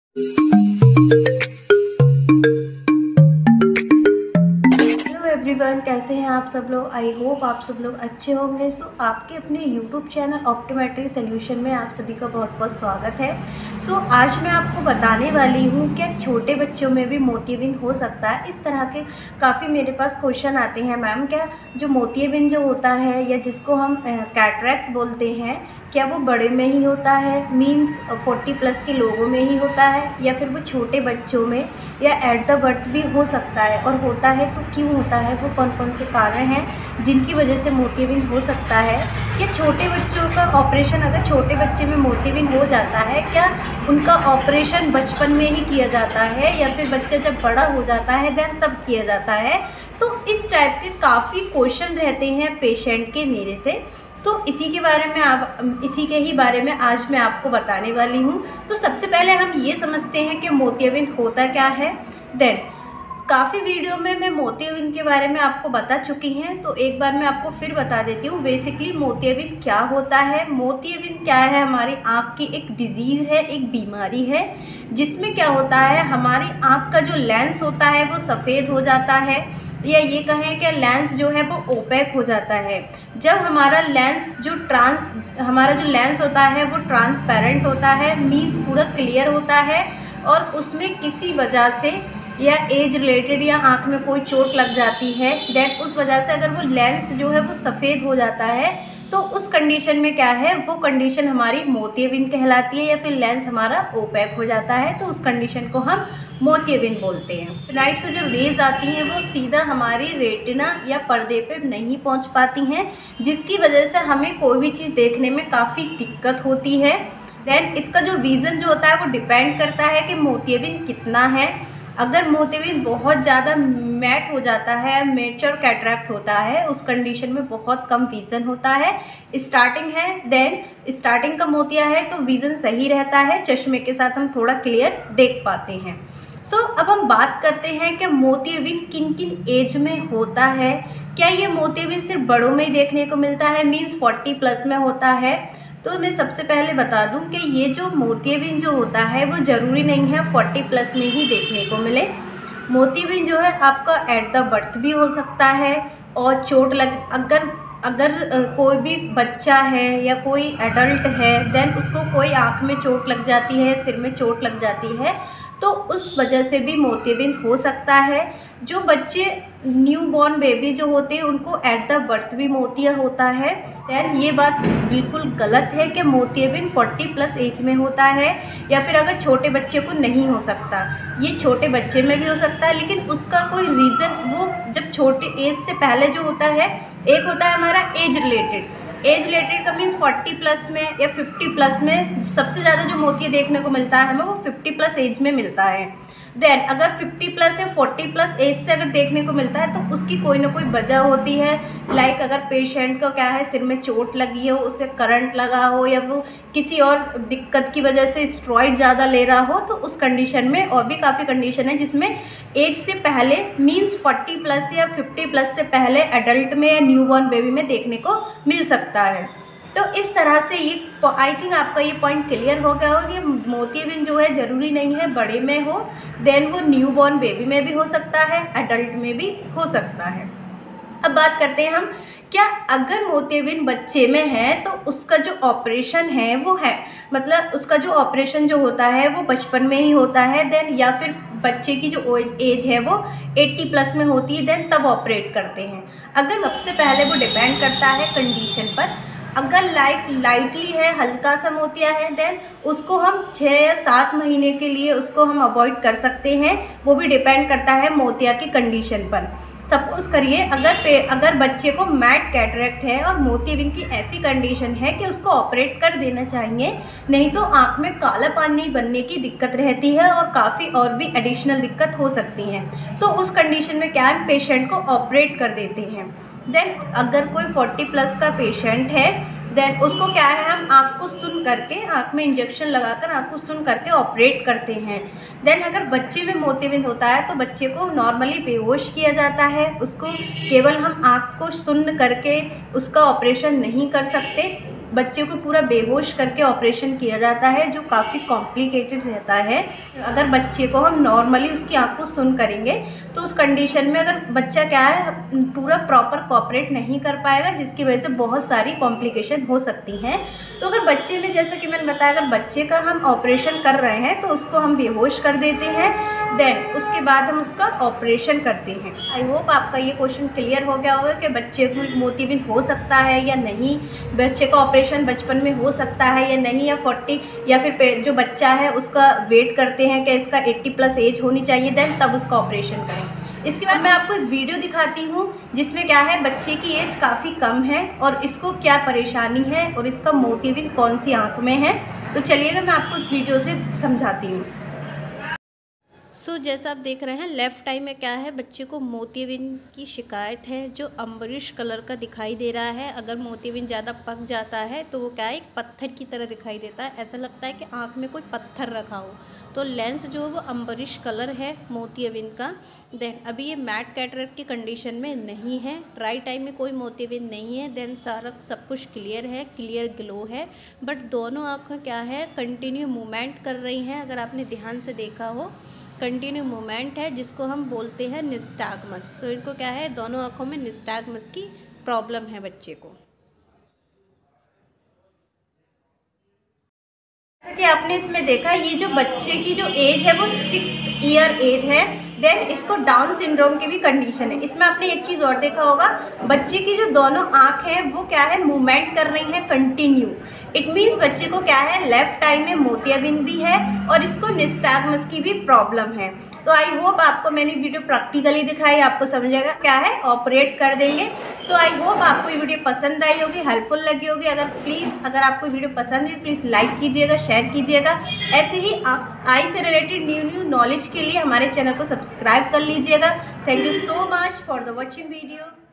Hello everyone, कैसे हैं आप सब लोग। आई होप आप सब लोग अच्छे होंगे। सो आपके अपने यूट्यूब चैनल ऑप्टोमेट्री सोल्यूशन में आप सभी का बहुत बहुत स्वागत है। सो आज मैं आपको बताने वाली हूँ कि छोटे बच्चों में भी मोतियाबिंद हो सकता है। इस तरह के काफ़ी मेरे पास क्वेश्चन आते हैं, मैम क्या जो मोतियाबिंद जो होता है या जिसको हम कैटरैक्ट बोलते हैं, क्या वो बड़े में ही होता है, मींस 40+ के लोगों में ही होता है, या फिर वो छोटे बच्चों में या एट द बर्थ भी हो सकता है, और होता है तो क्यों होता है, वो कौन कौन से कारण हैं जिनकी वजह से मोतियाबिंद हो सकता है। क्या छोटे बच्चों का ऑपरेशन, अगर छोटे बच्चे में मोतियाबिंद हो जाता है, क्या उनका ऑपरेशन बचपन में ही किया जाता है या फिर बच्चा जब बड़ा हो जाता है देन तब किया जाता है। तो इस टाइप के काफ़ी क्वेश्चन रहते हैं पेशेंट के मेरे से। इसी के ही बारे में आज मैं आपको बताने वाली हूँ। तो सबसे पहले हम ये समझते हैं कि मोतियाबिंद होता क्या है। देन काफ़ी वीडियो में मैं मोतियाबिंद के बारे में आपको बता चुकी हैं, तो एक बार मैं आपको फिर बता देती हूँ बेसिकली मोतियाबिंद क्या होता है। मोतियाबिंद क्या है, हमारी आँख की एक डिजीज़ है, एक बीमारी है, जिसमें क्या होता है हमारी आँख का जो लेंस होता है वो सफ़ेद हो जाता है, या ये कहें कि लेंस जो है वो ओपेक हो जाता है। जब हमारा जो लेंस होता है वो ट्रांसपेरेंट होता है, मीन्स पूरा क्लियर होता है, और उसमें किसी वजह से या एज रिलेटेड या आँख में कोई चोट लग जाती है, देन उस वजह से अगर वो लेंस जो है वो सफ़ेद हो जाता है, तो उस कंडीशन में क्या है, वो कंडीशन हमारी मोतियाबिंद कहलाती है, या फिर लेंस हमारा ओपेक हो जाता है, तो उस कंडीशन को हम मोतियाबिंद बोलते हैं। लाइट से जो रेज आती हैं वो सीधा हमारी रेटिना या पर्दे पे नहीं पहुंच पाती हैं, जिसकी वजह से हमें कोई भी चीज़ देखने में काफ़ी दिक्कत होती है। देन इसका जो विज़न जो होता है वो डिपेंड करता है कि मोतियाबिंद कितना है। अगर मोतियाबिंद बहुत ज़्यादा मैट हो जाता है, मेजर कैटरैक्ट होता है, उस कंडीशन में बहुत कम विज़न होता है। स्टार्टिंग है, देन स्टार्टिंग का मोतिया है तो विज़न सही रहता है, चश्मे के साथ हम थोड़ा क्लियर देख पाते हैं। अब हम बात करते हैं कि मोतियाबिंद किन किन एज में होता है। क्या ये मोतियाबिंद सिर्फ बड़ों में ही देखने को मिलता है, मीन्स 40+ में होता है? तो मैं सबसे पहले बता दूं कि ये जो मोतियाबिंद जो होता है वो ज़रूरी नहीं है 40+ में ही देखने को मिले। मोतियाबिंद जो है आपका एट द बर्थ भी हो सकता है, और चोट लग अगर कोई भी बच्चा है या कोई एडल्ट है, देन उसको कोई आँख में चोट लग जाती है, सिर में चोट लग जाती है, तो उस वजह से भी मोतियाबिंद हो सकता है। जो बच्चे न्यू बॉर्न बेबी जो होते हैं उनको एट द बर्थ भी मोतिया होता है। दैन ये बात बिल्कुल गलत है कि मोतियाबिंद 40+ एज में होता है, या फिर अगर छोटे बच्चे को नहीं हो सकता। ये छोटे बच्चे में भी हो सकता है, लेकिन उसका कोई रीज़न, वो जब छोटे एज से पहले जो होता है, एक होता है हमारा एज रिलेटेड का मीन्स 40+ में या 50+ में सबसे ज़्यादा जो मोतिया देखने को मिलता है हमें वो 50+ एज में मिलता है। देन अगर 50+ या 40+ एज से अगर देखने को मिलता है तो उसकी कोई ना कोई वजह होती है। लाइक अगर पेशेंट को क्या है, सिर में चोट लगी हो, उसे करंट लगा हो, या वो किसी और दिक्कत की वजह से स्टेरॉइड ज़्यादा ले रहा हो, तो उस कंडीशन में, और भी काफ़ी कंडीशन है जिसमें एज से पहले मीन्स 40+ या 50+ से पहले एडल्ट में या न्यूबॉर्न बेबी में देखने को मिल सकता है। तो इस तरह से ये आई थिंक आपका ये पॉइंट क्लियर हो गया हो कि मोतियाबिंद जो है ज़रूरी नहीं है बड़े में हो, देन वो न्यूबॉर्न बेबी में भी हो सकता है, एडल्ट में भी हो सकता है। अब बात करते हैं हम, क्या अगर मोतियाबिंद बच्चे में है तो उसका जो ऑपरेशन है वो है, मतलब उसका जो ऑपरेशन जो होता है वो बचपन में ही होता है, देन या फिर बच्चे की जो एज है वो 80+ में होती है, देन तब ऑपरेट करते हैं। अगर सबसे पहले वो डिपेंड करता है कंडीशन पर। अगर लाइटली है, हल्का सा मोतिया है, देन उसको हम 6 या 7 महीने के लिए उसको हम अवॉइड कर सकते हैं। वो भी डिपेंड करता है मोतिया की कंडीशन पर। सपोज करिए अगर बच्चे को मैट कैटरैक्ट है और मोतियाबिंद की ऐसी कंडीशन है कि उसको ऑपरेट कर देना चाहिए, नहीं तो आँख में काला पानी बनने की दिक्कत रहती है और काफ़ी और भी एडिशनल दिक्कत हो सकती हैं, तो उस कंडीशन में क्या है, पेशेंट को ऑपरेट कर देते हैं। देन अगर कोई 40+ का पेशेंट है, देन उसको क्या है, हम आँख को सुन करके, आँख में इंजेक्शन लगाकर आँख को सुन करके ऑपरेट करते हैं। देन अगर बच्चे में मोतियाबिंद होता है तो बच्चे को नॉर्मली बेहोश किया जाता है, उसको केवल हम आँख को सुन करके उसका ऑपरेशन नहीं कर सकते। बच्चे को पूरा बेहोश करके ऑपरेशन किया जाता है, जो काफ़ी कॉम्प्लिकेटेड रहता है। अगर बच्चे को हम नॉर्मली उसकी आँख को सुन करेंगे तो उस कंडीशन में अगर बच्चा क्या है पूरा प्रॉपर कोऑपरेट नहीं कर पाएगा, जिसकी वजह से बहुत सारी कॉम्प्लिकेशन हो सकती हैं। तो अगर बच्चे में, जैसा कि मैंने बताया, अगर बच्चे का हम ऑपरेशन कर रहे हैं तो उसको हम बेहोश कर देते हैं, देन उसके बाद हम उसका ऑपरेशन करते हैं। आई होप आपका ये क्वेश्चन क्लियर हो गया होगा कि बच्चे को मोतियाबिंद हो सकता है या नहीं, बच्चे का ऑपरेशन बचपन में हो सकता है या नहीं, या 40 या फिर जो बच्चा है उसका वेट करते हैं कि इसका 80+ एज होनी चाहिए, देन तब उसका ऑपरेशन करें। इसके बाद मैं आपको एक वीडियो दिखाती हूँ जिसमें क्या है बच्चे की एज काफ़ी कम है और इसको क्या परेशानी है और इसका मोतियाबिंद कौन सी आँख में है। तो चलिएगा मैं आपको वीडियो से समझाती हूँ। जैसा आप देख रहे हैं लेफ़्ट आई में क्या है, बच्चे को मोतियाबिंद की शिकायत है जो अम्बरिश कलर का दिखाई दे रहा है। अगर मोतियाबिंद ज़्यादा पक जाता है तो वो क्या है, एक पत्थर की तरह दिखाई देता है, ऐसा लगता है कि आँख में कोई पत्थर रखा हो। तो लेंस जो है वो अम्बरिश कलर है मोतियाबिंद का। देन अभी ये मैट कैटरेक्ट की कंडीशन में नहीं है, राइट आई में कोई मोतियाबिंद नहीं है, देन सारा सब कुछ क्लियर है, क्लियर ग्लो है। बट दोनों आँखें क्या है कंटिन्यू मूवमेंट कर रही हैं। अगर आपने ध्यान से देखा हो कंटिन्यू मूवमेंट है, जिसको हम बोलते हैं निस्टैग्मस। तो इनको क्या है, दोनों आँखों में निस्टैग्मस की प्रॉब्लम है बच्चे को। जैसा कि आपने इसमें देखा, ये जो बच्चे की जो एज है वो 6 ईयर एज है। देन इसको डाउन सिंड्रोम की भी कंडीशन है। इसमें आपने एक चीज़ और देखा होगा, बच्चे की जो दोनों आँख हैं वो क्या है मूवमेंट कर रही हैं कंटिन्यू। इट मीन्स बच्चे को क्या है लेफ्ट आई में मोतियाबिंद भी है और इसको निस्टैग्मस की भी प्रॉब्लम है। तो आई होप आपको मैंने वीडियो प्रैक्टिकली दिखाई, आपको समझेगा क्या है ऑपरेट कर देंगे। सो आई होप आपको ये वीडियो पसंद आई होगी, हेल्पफुल लगी होगी। अगर आपको वीडियो पसंद है प्लीज़ लाइक कीजिएगा, शेयर कीजिएगा। ऐसे ही आई से रिलेटेड न्यू नॉलेज के लिए हमारे चैनल को सब्सक्राइब कर लीजिएगा। Thank you so much for the watching video.